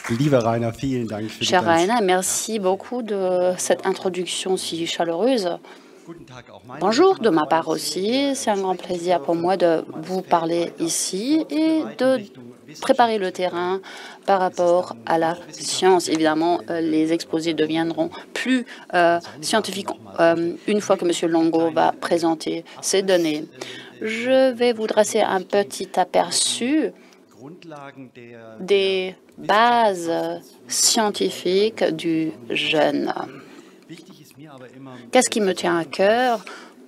Cher Rainer, merci beaucoup de cette introduction si chaleureuse. Bonjour de ma part aussi. C'est un grand plaisir pour moi de vous parler ici et de préparer le terrain par rapport à la science. Évidemment, les exposés deviendront plus scientifiques une fois que M. Longo va présenter ces données. Je vais vous dresser un petit aperçu des bases scientifiques du jeûne. Qu'est-ce qui me tient à cœur?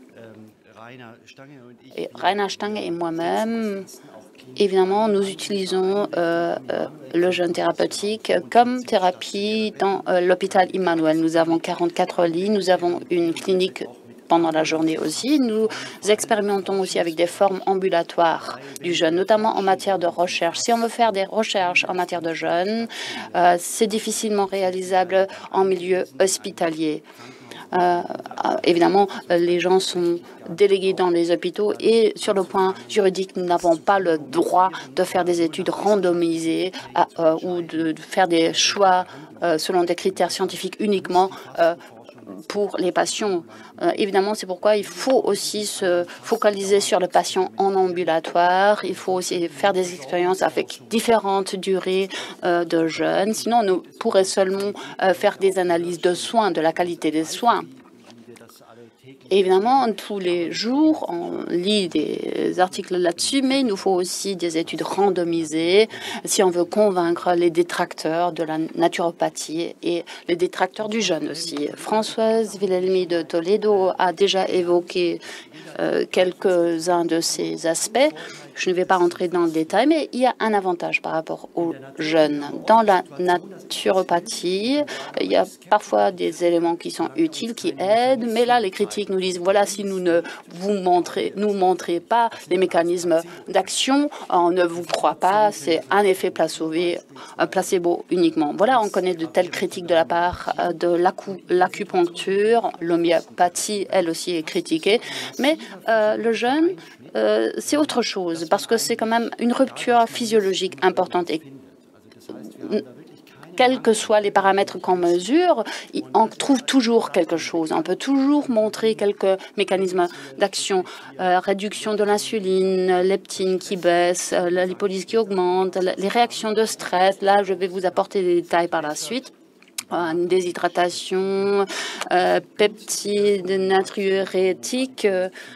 Rainer Stange et moi-même, évidemment, nous utilisons le jeûne thérapeutique comme thérapie dans l'hôpital Immanuel. Nous avons 44 lits, nous avons une clinique pendant la journée aussi. Nous expérimentons aussi avec des formes ambulatoires du jeûne, notamment en matière de recherche. Si on veut faire des recherches en matière de jeûne, c'est difficilement réalisable en milieu hospitalier. Évidemment, les gens sont délégués dans les hôpitaux et sur le point juridique, nous n'avons pas le droit de faire des études randomisées ou de faire des choix selon des critères scientifiques uniquement pour les patients. Évidemment, c'est pourquoi il faut aussi se focaliser sur le patient en ambulatoire. Il faut aussi faire des expériences avec différentes durées de jeûne. Sinon, on ne pourrait seulement faire des analyses de soins, de la qualité des soins. Évidemment, tous les jours, on lit des articles là-dessus, mais il nous faut aussi des études randomisées si on veut convaincre les détracteurs de la naturopathie et les détracteurs du jeûne aussi. Françoise Villelmi de Toledo a déjà évoqué quelques-uns de ces aspects. Je ne vais pas rentrer dans le détail, mais il y a un avantage par rapport aux jeunes. Dans la naturopathie, il y a parfois des éléments qui sont utiles, qui aident, mais là, les critiques nous disent, voilà, si nous ne vous montrez pas les mécanismes d'action, on ne vous croit pas, c'est un effet placebo uniquement. Voilà, on connaît de telles critiques de la part de l'acupuncture, l'homéopathie, elle aussi est critiquée, mais le jeûne, c'est autre chose, parce que c'est quand même une rupture physiologique importante. Et quels que soient les paramètres qu'on mesure, on trouve toujours quelque chose. On peut toujours montrer quelques mécanismes d'action. Réduction de l'insuline, leptine qui baisse, la lipolyse qui augmente, les réactions de stress. Là, je vais vous apporter des détails par la suite. Une déshydratation, peptides natriurétiques,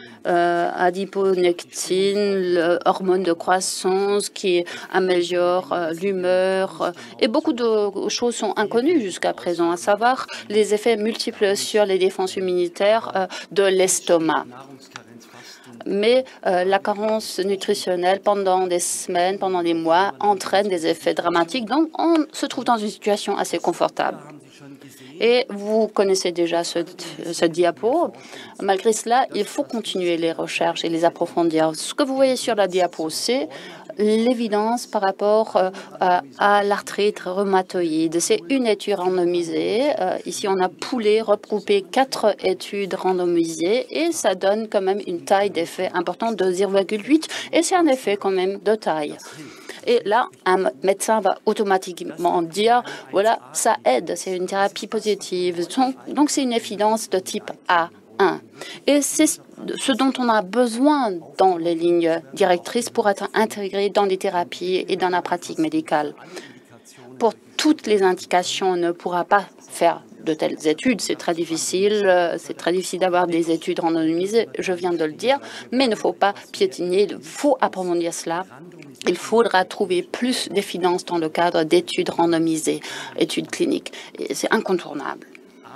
adiponectine, hormone de croissance qui améliore l'humeur. Et beaucoup de choses sont inconnues jusqu'à présent, à savoir les effets multiples sur les défenses immunitaires de l'estomac. Mais la carence nutritionnelle pendant des semaines, pendant des mois, entraîne des effets dramatiques. Donc, on se trouve dans une situation assez confortable. Et vous connaissez déjà ce diapo. Malgré cela, il faut continuer les recherches et les approfondir. Ce que vous voyez sur la diapo, c'est l'évidence par rapport à l'arthrite rhumatoïde. C'est une étude randomisée. Ici, on a regroupé 4 études randomisées et ça donne quand même une taille d'effet importante de 0,8 et c'est un effet quand même de taille. Et là, un médecin va automatiquement dire, voilà, ça aide, c'est une thérapie positive. Donc, c'est une évidence de type A1. Et c'est ce dont on a besoin dans les lignes directrices pour être intégré dans les thérapies et dans la pratique médicale. Pour toutes les indications, on ne pourra pas faire de telles études. C'est très difficile d'avoir des études randomisées, je viens de le dire, mais il ne faut pas piétiner, il faut approfondir cela. Il faudra trouver plus d'évidence dans le cadre d'études randomisées, études cliniques. C'est incontournable.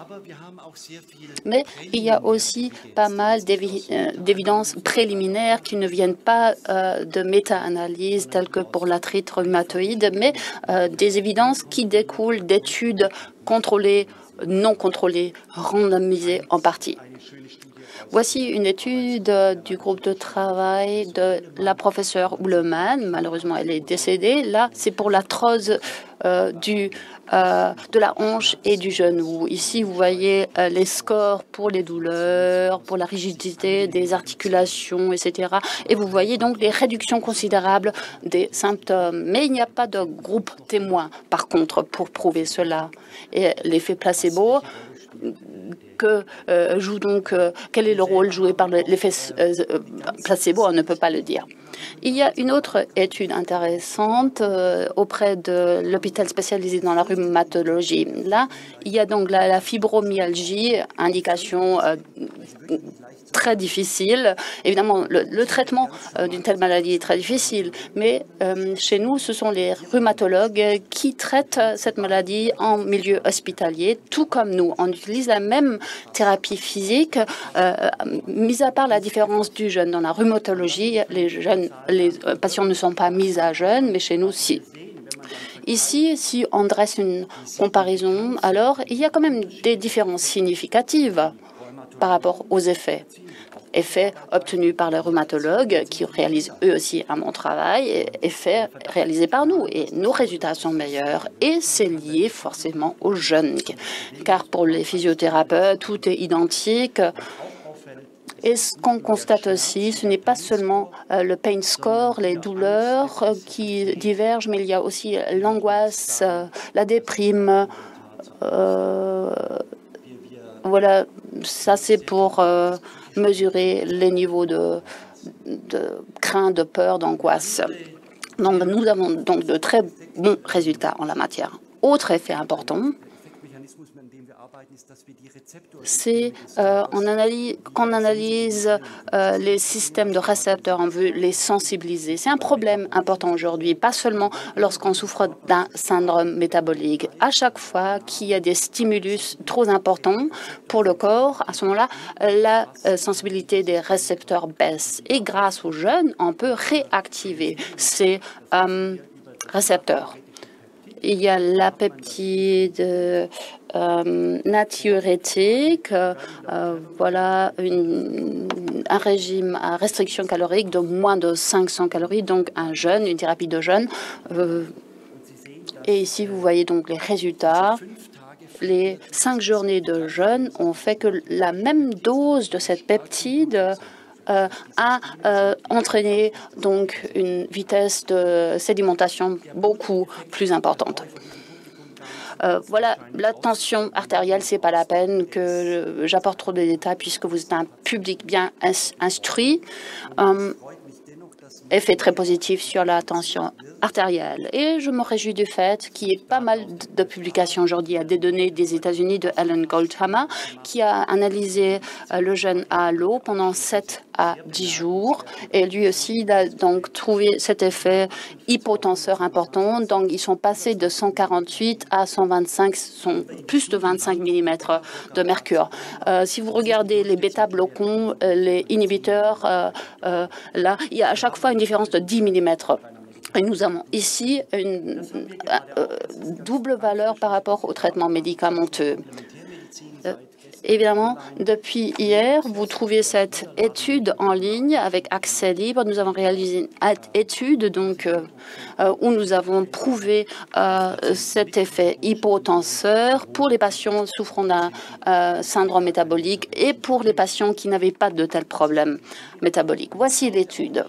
Mais il y a aussi pas mal d'évidences préliminaires qui ne viennent pas de méta-analyses telles que pour l'arthrite rhumatoïde, mais des évidences qui découlent d'études contrôlées, non contrôlées, randomisées en partie. Voici une étude du groupe de travail de la professeure Uhleman. Malheureusement, elle est décédée. Là, c'est pour l'arthrose de la hanche et du genou. Ici, vous voyez les scores pour les douleurs, pour la rigidité des articulations, etc. Et vous voyez donc des réductions considérables des symptômes. Mais il n'y a pas de groupe témoin, par contre, pour prouver cela. Et l'effet placebo, quel est le rôle joué par l'effet placebo? On ne peut pas le dire. Il y a une autre étude intéressante auprès de l'hôpital spécialisé dans la rhumatologie. Là, il y a donc la fibromyalgie, indication très difficile. Évidemment, le traitement d'une telle maladie est très difficile, mais chez nous, ce sont les rhumatologues qui traitent cette maladie en milieu hospitalier, tout comme nous. On utilise la même thérapie physique, mis à part la différence du jeûne. Dans la rhumatologie, les patients ne sont pas mis à jeûne, mais chez nous, si. Ici, si on dresse une comparaison, alors il y a quand même des différences significatives par rapport aux effets obtenus par les rhumatologues qui réalisent eux aussi un bon travail, et effets réalisés par nous. Et nos résultats sont meilleurs et c'est lié forcément au jeûne. Car pour les physiothérapeutes, tout est identique. Et ce qu'on constate aussi, ce n'est pas seulement le pain score, les douleurs qui divergent, mais il y a aussi l'angoisse, la déprime. Voilà, ça c'est pour mesurer les niveaux de crainte, de peur, d'angoisse. Donc nous avons donc de très bons résultats en la matière. Autre effet important, c'est qu'on analyse les systèmes de récepteurs, on veut les sensibiliser. C'est un problème important aujourd'hui, pas seulement lorsqu'on souffre d'un syndrome métabolique. À chaque fois qu'il y a des stimulus trop importants pour le corps, à ce moment-là, la sensibilité des récepteurs baisse. Et grâce au jeûne, on peut réactiver ces récepteurs. Il y a la peptide natriurétique, voilà un régime à restriction calorique de moins de 500 calories, donc un jeûne, une thérapie de jeûne. Et ici, vous voyez donc les résultats. Les 5 journées de jeûne ont fait que la même dose de cette peptide a entraîné donc une vitesse de sédimentation beaucoup plus importante. Voilà, la tension artérielle, c'est pas la peine que j'apporte trop de détails puisque vous êtes un public bien instruit. Effet très positif sur la tension artérielle. Et je me réjouis du fait qu'il y ait pas mal de publications aujourd'hui. Il y a des données des États-Unis de Alan Goldhammer qui a analysé le jeûne à l'eau pendant 7 à 10 jours. Et lui aussi, il a donc trouvé cet effet hypotenseur important. Donc, ils sont passés de 148 à 125, sont plus de 25 mm de mercure. Si vous regardez les bêta-bloquants, les inhibiteurs, là, il y a à chaque fois une différence de 10 mm. Et nous avons ici une double valeur par rapport au traitement médicamenteux. Évidemment, depuis hier, vous trouvez cette étude en ligne avec accès libre. Nous avons réalisé une étude donc, où nous avons prouvé cet effet hypotenseur pour les patients souffrant d'un syndrome métabolique et pour les patients qui n'avaient pas de tels problèmes métaboliques. Voici l'étude.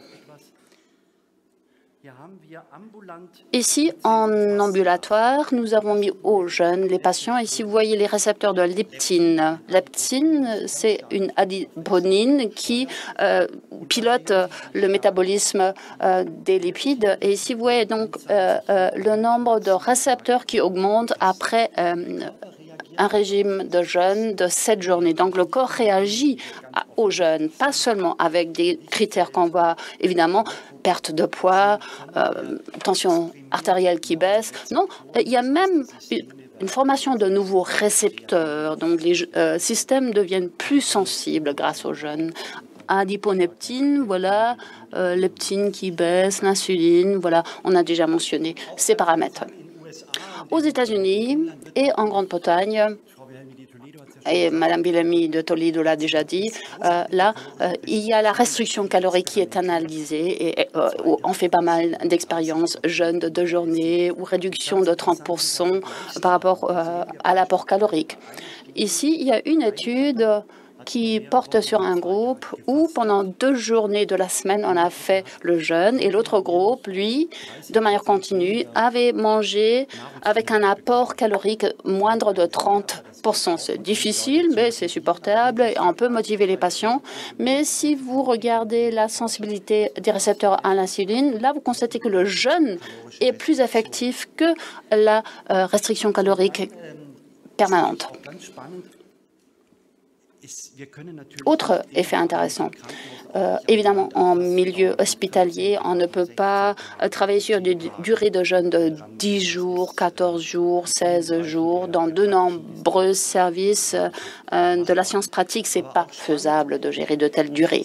Ici, en ambulatoire, nous avons mis au jeûne les patients. Ici, vous voyez les récepteurs de leptine. Leptine, c'est une adiponine qui pilote le métabolisme des lipides. Et ici, vous voyez donc le nombre de récepteurs qui augmente après un régime de jeûne de 7 journées. Donc, le corps réagit au jeûne, pas seulement avec des critères qu'on voit, évidemment, perte de poids, tension artérielle qui baisse. Non, il y a même une formation de nouveaux récepteurs. Donc, les systèmes deviennent plus sensibles grâce au jeûne. Adiponeptine, voilà, leptine qui baisse, l'insuline, voilà, on a déjà mentionné ces paramètres. Aux États-Unis et en Grande-Bretagne, et Mme Bellamy de Toledo l'a déjà dit, il y a la restriction calorique qui est analysée et on fait pas mal d'expériences, jeûne de 2 journées ou réduction de 30% par rapport à l'apport calorique. Ici, il y a une étude qui porte sur un groupe où pendant 2 journées de la semaine, on a fait le jeûne et l'autre groupe, lui, de manière continue, avait mangé avec un apport calorique moindre de 30%. C'est difficile, mais c'est supportable et on peut motiver les patients. Mais si vous regardez la sensibilité des récepteurs à l'insuline, là, vous constatez que le jeûne est plus effectif que la restriction calorique permanente. Autre effet intéressant, évidemment, en milieu hospitalier, on ne peut pas travailler sur des durées de jeûne de 10 jours, 14 jours, 16 jours. Dans de nombreux services de la science pratique, ce n'est pas faisable de gérer de telles durées.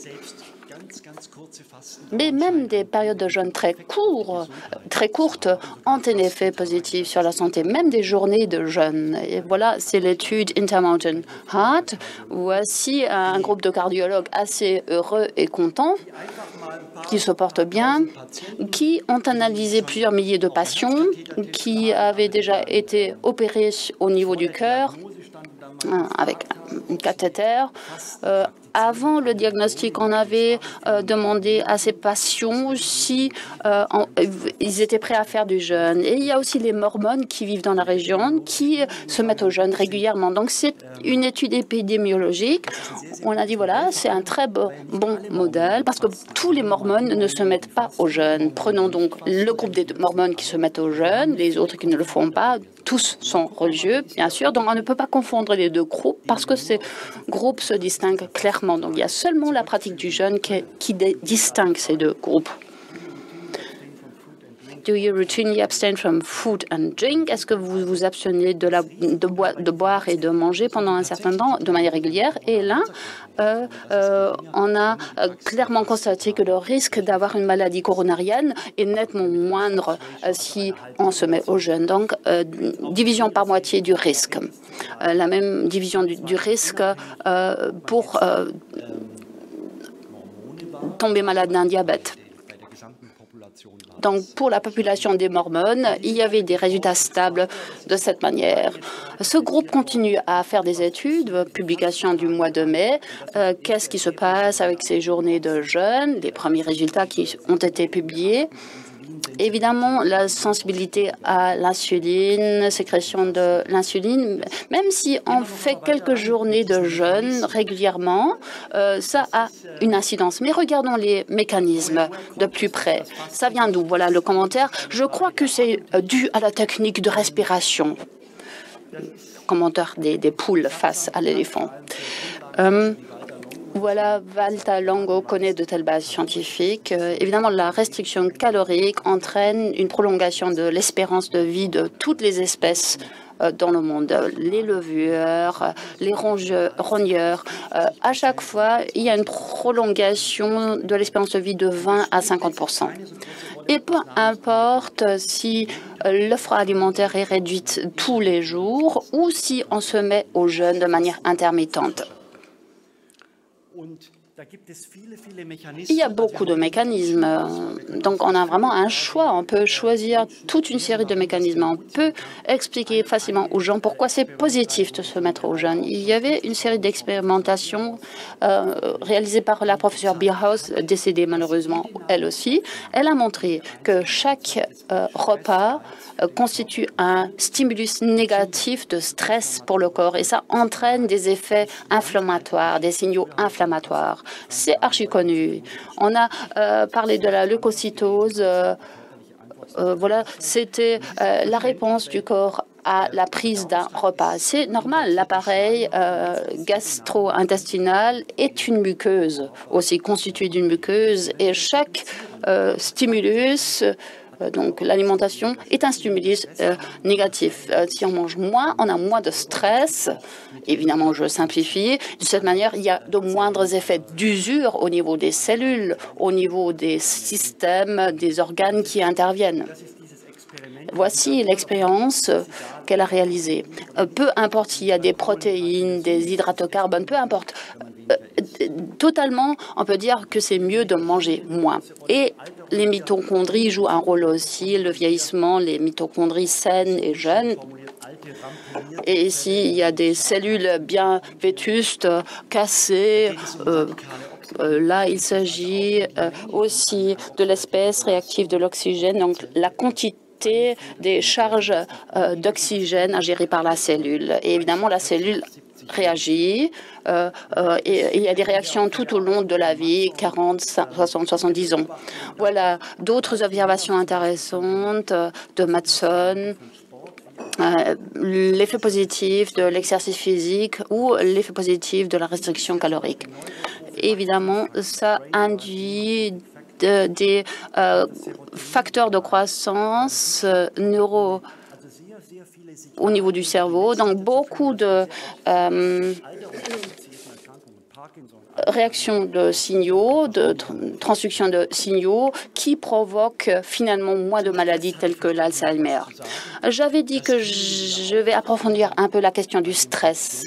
Mais même des périodes de jeûne très courtes ont un effet positif sur la santé, même des journées de jeûne. Et voilà, c'est l'étude Intermountain Heart. Voici un groupe de cardiologues assez heureux et contents, qui se portent bien, qui ont analysé plusieurs milliers de patients, qui avaient déjà été opérés au niveau du cœur, avec un cathéter. Avant le diagnostic, on avait demandé à ces patients si ils étaient prêts à faire du jeûne. Et il y a aussi les Mormones qui vivent dans la région, qui se mettent au jeûne régulièrement. Donc, c'est une étude épidémiologique. On a dit, voilà, c'est un très bon modèle parce que tous les Mormones ne se mettent pas au jeûne. Prenons donc le groupe des Mormones qui se mettent au jeûne, les autres qui ne le font pas. Tous sont religieux, bien sûr. Donc, on ne peut pas confondre les 2 groupes parce que ces groupes se distinguent clairement. Donc, il y a seulement la pratique du jeûne qui distingue ces 2 groupes. Do you routinely abstain from food and drink? Est-ce que vous vous abstenez de boire et de manger pendant un certain temps de manière régulière? Et là, on a clairement constaté que le risque d'avoir une maladie coronarienne est nettement moindre si on se met au jeûne. Donc, division par moitié du risque. La même division du risque pour tomber malade d'un diabète. Donc, pour la population des Mormones, il y avait des résultats stables de cette manière. Ce groupe continue à faire des études, publication du mois de mai. Qu'est-ce qui se passe avec ces journées de jeûne? Les premiers résultats qui ont été publiés. Évidemment, la sensibilité à l'insuline, sécrétion de l'insuline, même si on fait quelques journées de jeûne régulièrement, ça a une incidence. Mais regardons les mécanismes de plus près. Ça vient d'où? Voilà le commentaire. Je crois que c'est dû à la technique de respiration. Commentaire des poules face à l'éléphant. Voilà, Valta Longo connaît de telles bases scientifiques. Évidemment, la restriction calorique entraîne une prolongation de l'espérance de vie de toutes les espèces dans le monde. Les levures, les rogneurs. À chaque fois, il y a une prolongation de l'espérance de vie de 20 à 50%. Et peu importe si l'offre alimentaire est réduite tous les jours ou si on se met au jeûne de manière intermittente. Il y a beaucoup de mécanismes, donc on a vraiment un choix. On peut choisir toute une série de mécanismes. On peut expliquer facilement aux gens pourquoi c'est positif de se mettre au jeûne. Il y avait une série d'expérimentations réalisées par la professeure Bierhaus, décédée malheureusement elle aussi. Elle a montré que chaque repas constitue un stimulus négatif de stress pour le corps et ça entraîne des effets inflammatoires, des signaux inflammatoires. C'est archi connu. On a parlé de la leucocytose. Voilà, c'était la réponse du corps à la prise d'un repas. C'est normal, l'appareil gastro-intestinal est une muqueuse, aussi constituée d'une muqueuse, et chaque stimulus, donc l'alimentation, est un stimulus négatif. Si on mange moins, on a moins de stress. Évidemment, je simplifie. De cette manière, il y a de moindres effets d'usure au niveau des cellules, au niveau des systèmes, des organes qui interviennent. voici l'expérience qu'elle a réalisée. Peu importe s'il y a des protéines, des hydrates de carbone, peu importe. Totalement, on peut dire que c'est mieux de manger moins. Et les mitochondries jouent un rôle aussi, le vieillissement, les mitochondries saines et jeunes. Et ici, il y a des cellules bien vétustes, cassées. Là, il s'agit aussi de l'espèce réactive de l'oxygène, donc la quantité des charges d'oxygène ingérées par la cellule. Et évidemment, la cellule réagit et il y a des réactions tout au long de la vie, 40, 60, 70 ans. Voilà d'autres observations intéressantes de Matson. L'effet positif de l'exercice physique ou l'effet positif de la restriction calorique. Évidemment, ça induit des facteurs de croissance neuro au niveau du cerveau, donc beaucoup de réactions de signaux, de transduction de signaux qui provoquent finalement moins de maladies telles que l'Alzheimer. J'avais dit que je vais approfondir un peu la question du stress.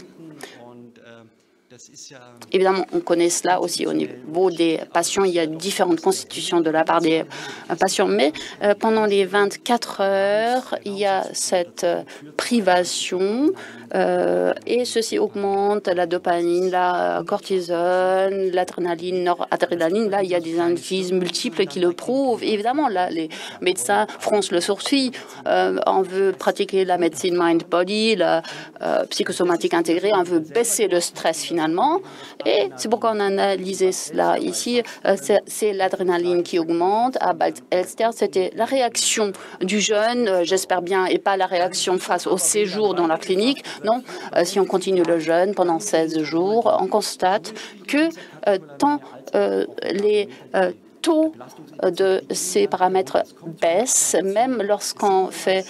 Évidemment, on connaît cela aussi au niveau des patients. Il y a différentes constitutions de la part des patients, mais pendant les 24 heures, il y a cette privation et ceci augmente la dopamine, la cortisone, l'adrénaline, noradrénaline. Là, il y a des indices multiples qui le prouvent. Évidemment, là, les médecins froncent le sourcil. On veut pratiquer la médecine mind-body, la psychosomatique intégrée. On veut baisser le stress finalement. Et c'est pourquoi on a analysé cela. Ici, c'est l'adrénaline qui augmente. À Bad-Elster, c'était la réaction du jeûne, j'espère bien, et pas la réaction face au séjour dans la clinique. Non, si on continue le jeûne pendant 16 jours, on constate que tant les taux de ces paramètres baissent, même lorsqu'on fait,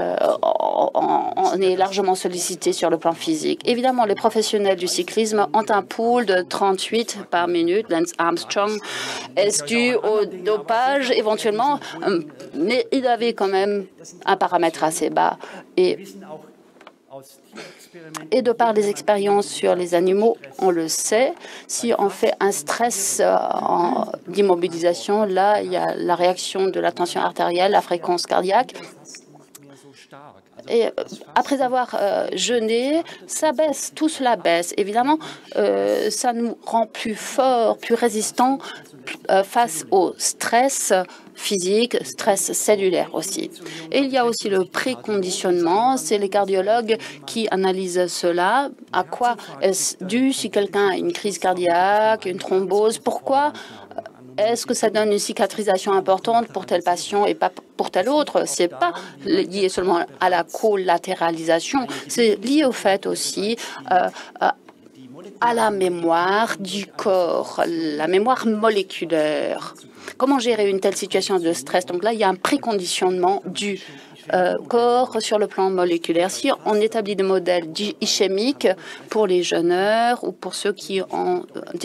on est largement sollicité sur le plan physique. Évidemment, les professionnels du cyclisme ont un pool de 38 par minute. Lance Armstrong est dû au dopage éventuellement, mais il avait quand même un paramètre assez bas. Et de par les expériences sur les animaux, on le sait, si on fait un stress d'immobilisation, là, il y a la réaction de la tension artérielle, la fréquence cardiaque. Et après avoir jeûné, ça baisse, tout cela baisse. Évidemment, ça nous rend plus forts, plus résistants face au stress physique, stress cellulaire aussi. Et il y a aussi le préconditionnement, c'est les cardiologues qui analysent cela. À quoi est-ce dû si quelqu'un a une crise cardiaque, une thrombose? Pourquoi est-ce que ça donne une cicatrisation importante pour tel patient et pas pour tel autre? Ce n'est pas lié seulement à la collatéralisation, c'est lié au fait aussi à la mémoire du corps, la mémoire moléculaire. Comment gérer une telle situation de stress? Donc là, il y a un préconditionnement du corps sur le plan moléculaire. Si on établit des modèles ischémiques pour les jeûneurs ou pour ceux qui ont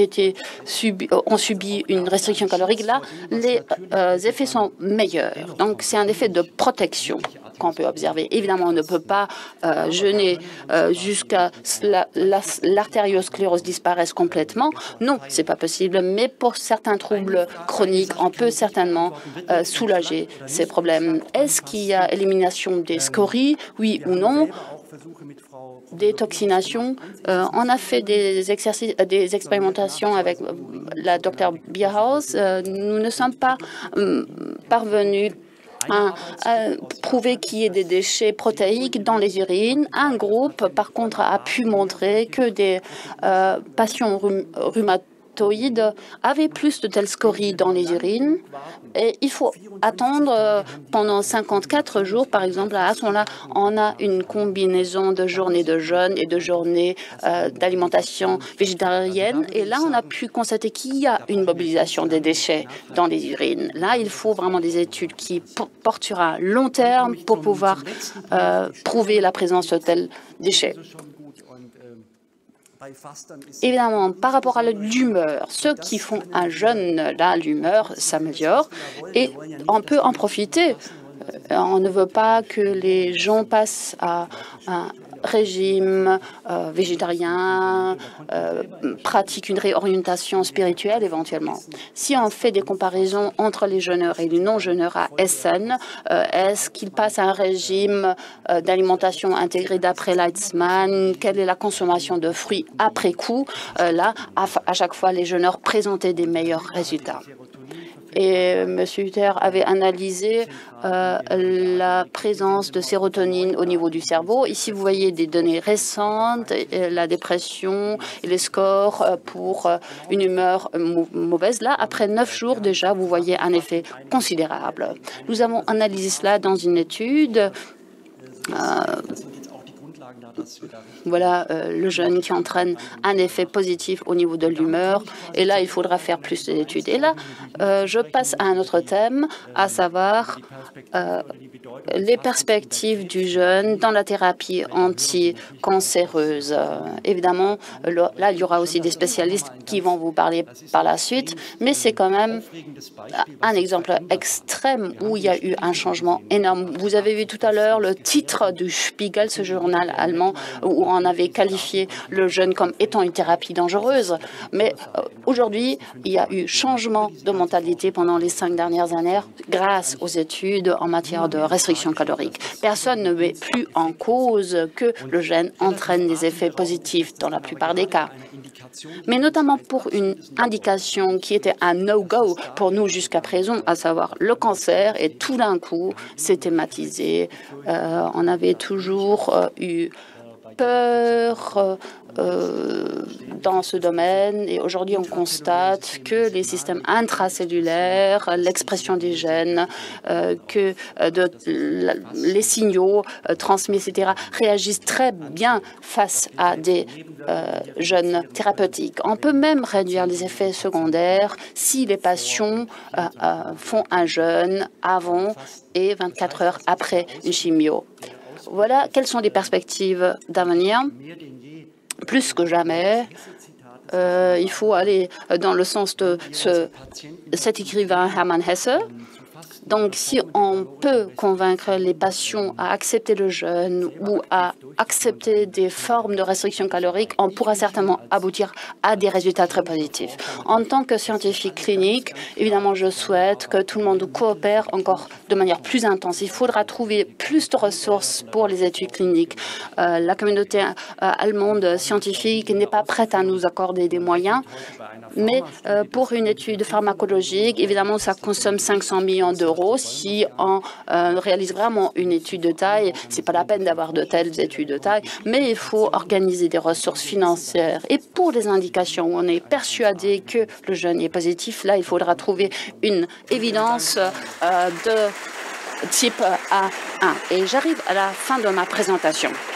subi une restriction calorique, là, les effets sont meilleurs. Donc, c'est un effet de protection qu'on peut observer. Évidemment, on ne peut pas jeûner jusqu'à l'artériosclérose disparaisse complètement. Non, c'est pas possible. Mais pour certains troubles chroniques, on peut certainement soulager ces problèmes. Est-ce qu'il y a élimination des scories, oui ou non? Détoxination. On a fait des exercices, des expérimentations avec la Dr Bierhaus. Nous ne sommes pas parvenus à prouver qu'il y ait des déchets protéiques dans les urines. Un groupe, par contre, a pu montrer que des patients rhumatoïdes avaient plus de telles scories dans les urines. Et il faut attendre pendant 54 jours, par exemple. À ce moment-là, on a une combinaison de journées de jeûne et de journées d'alimentation végétarienne. Et là, on a pu constater qu'il y a une mobilisation des déchets dans les urines. Là, il faut vraiment des études qui portent sur un long terme pour pouvoir prouver la présence de tels déchets. Évidemment, par rapport à l'humeur, ceux qui font un jeûne, là, l'humeur s'améliore et on peut en profiter On ne veut pas que les gens passent à un régime végétarien, pratiquent une réorientation spirituelle éventuellement. Si on fait des comparaisons entre les jeûneurs et les non-jeûneurs à Essen, est-ce qu'ils passent à un régime d'alimentation intégrée d'après Leitzman? Quelle est la consommation de fruits après coup? Là, à chaque fois, les jeûneurs présentaient des meilleurs résultats. Et M. Hutter avait analysé la présence de sérotonine au niveau du cerveau. Ici, vous voyez des données récentes, la dépression et les scores pour une humeur mauvaise. Là, après 9 jours déjà, vous voyez un effet considérable. Nous avons analysé cela dans une étude. Voilà le jeûne qui entraîne un effet positif au niveau de l'humeur. Et là, il faudra faire plus d'études. Et là, je passe à un autre thème, à savoir les perspectives du jeûne dans la thérapie anticancéreuse. Évidemment, là, il y aura aussi des spécialistes qui vont vous parler par la suite, mais c'est quand même un exemple extrême où il y a eu un changement énorme. Vous avez vu tout à l'heure le titre du Spiegel, ce journal allemand, où on avait qualifié le jeûne comme étant une thérapie dangereuse. Mais aujourd'hui, il y a eu changement de mentalité pendant les 5 dernières années grâce aux études en matière de restriction calorique. Personne ne met plus en cause que le jeûne entraîne des effets positifs dans la plupart des cas. Mais notamment pour une indication qui était un no-go pour nous jusqu'à présent, à savoir le cancer, et tout d'un coup, c'est thématisé. On avait toujours eu peur dans ce domaine et aujourd'hui on constate que les systèmes intracellulaires, l'expression des gènes, que les signaux transmis, etc., réagissent très bien face à des jeûnes thérapeutiques. On peut même réduire les effets secondaires si les patients font un jeûne avant et 24 heures après une chimio. Voilà quelles sont les perspectives d'avenir. Plus que jamais, il faut aller dans le sens de cet écrivain Hermann Hesse. Donc, si on peut convaincre les patients à accepter le jeûne ou à accepter des formes de restriction calorique, on pourra certainement aboutir à des résultats très positifs. En tant que scientifique clinique, évidemment, je souhaite que tout le monde coopère encore de manière plus intense. Il faudra trouver plus de ressources pour les études cliniques. La communauté allemande scientifique n'est pas prête à nous accorder des moyens, mais pour une étude pharmacologique, évidemment, ça consomme 500 millions d'euros. Si on réalise vraiment une étude de taille, c'est pas la peine d'avoir de telles études de taille, mais il faut organiser des ressources financières. Et pour les indications où on est persuadé que le jeûne est positif, là, il faudra trouver une évidence de type A1. Et j'arrive à la fin de ma présentation.